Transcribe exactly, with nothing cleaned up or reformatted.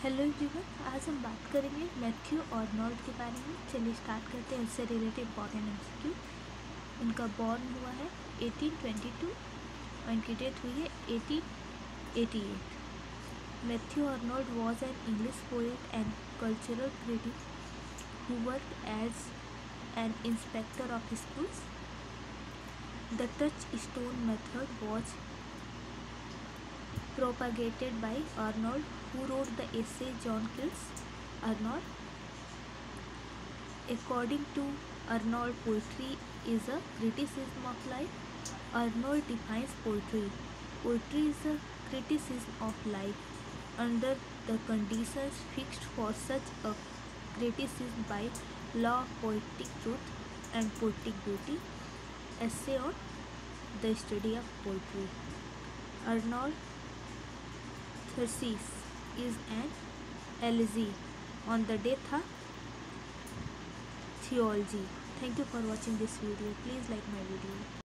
Hello everyone, आज हम बात करेंगे मैथ्यू आर्नोल्ड के बारे में। चलिए स्टार्ट करते हैं इससे रिलेटेड इम्पॉर्टेंट एमसीक्यू। इनका बॉर्न हुआ है एटीन ट्वेंटी टू और इनकी डेथ हुई है eighteen eighty eight. Matthew Arnold was an English poet and cultural critic who worked as an inspector of schools. The touchstone method was propagated by Arnold, who wrote the essay John Kills Arnold. According to Arnold, poetry is a criticism of life. Arnold defines poetry. Poetry is a criticism of life under the conditions fixed for such a criticism by law of poetic truth and poetic beauty. Essay on the study of poetry. Arnold thesis is an elegy on the death of theology. Thank you for watching this video. Please like my video.